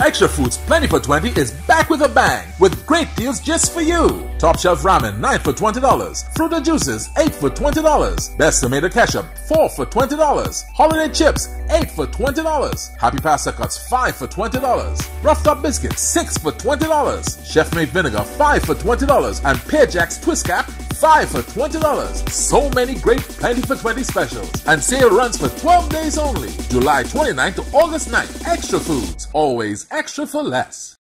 Extra Foods Plenty for 20 is back with a bang with great deals just for you. Top Shelf Ramen 9 for $20. Fruit Juices 8 for $20. Best Tomato Ketchup 4 for $20. Holiday Chips 8 for $20. Happy Pasta Cuts 5 for $20. Rough Top Biscuits 6 for $20. Chef Made Vinegar 5 for $20. And Pear Jack's Twist Cap 5 for $20. So many great Plenty for 20 specials. And sale runs for 12 days only. July 29th to August 9th. Extra Foods. Always extra for less.